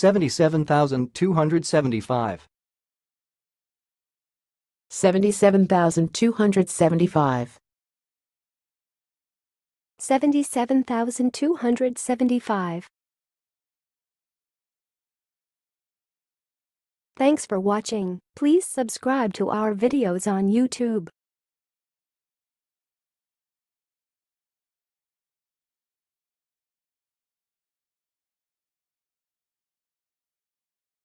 77,275. 77,275. 77,275. Thanks for watching. Please subscribe to our videos on YouTube.